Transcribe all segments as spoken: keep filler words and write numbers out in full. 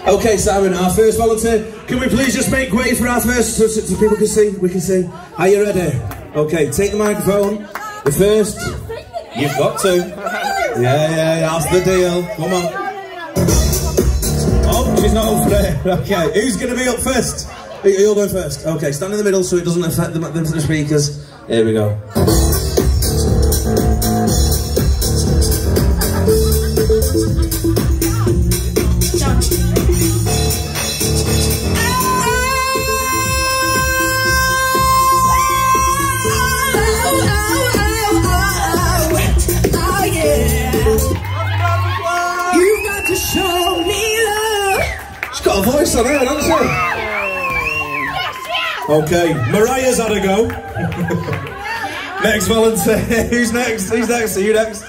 Okay, Simon, our first volunteer. Can we please just make way for our first, so, so, so people can see, we can see. Are you ready? Okay, take the microphone. The first, you've got to. Yeah, yeah, that's the deal. Come on. Oh, she's not up there. Okay, who's going to be up first? You're going first. Okay, stand in the middle so it doesn't affect the, the, the speakers. Here we go. Got a voice on her, hasn't she? Okay, Mariah's had a go. Next volunteer. Who's next? Who's next? Are you next?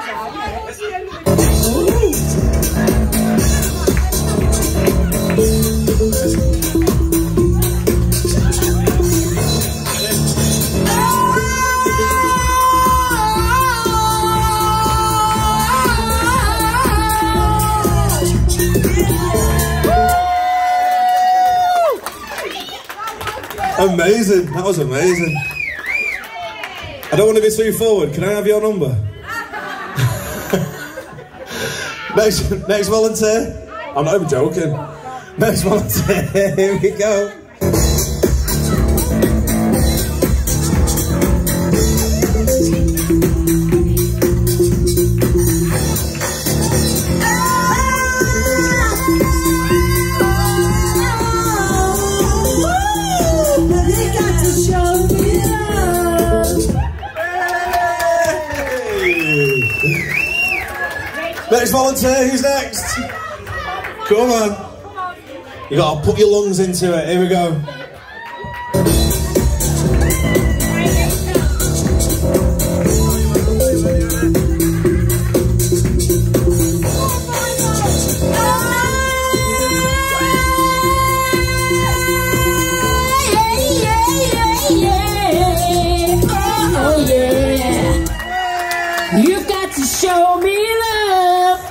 Amazing, that was amazing. I don't want to be too forward, can I have your number? next, next volunteer. I'm not even joking. Next volunteer, here we go. Next volunteer, who's next? Come on. You gotta put your lungs into it. Here we go. You've got to show me love.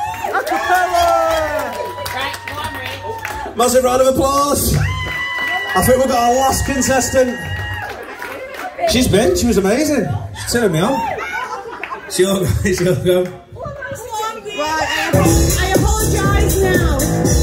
Massive round of applause. I think we've got our last contestant. She's been, she was amazing. She's turning me on. She'll go, she'll go. Right, I apologise now.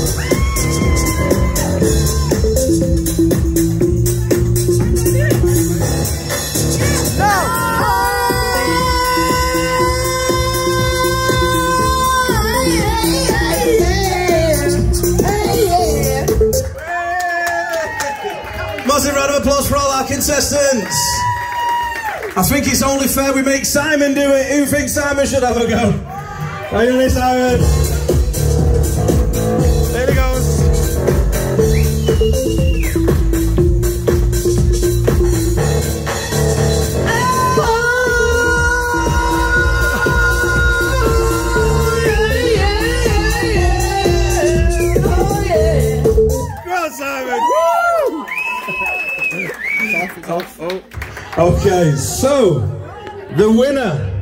Massive round of applause for all our contestants. I think it's only fair we make Simon do it. Who thinks Simon should have a go? Are you ready, Simon? There he goes. Okay, so the winner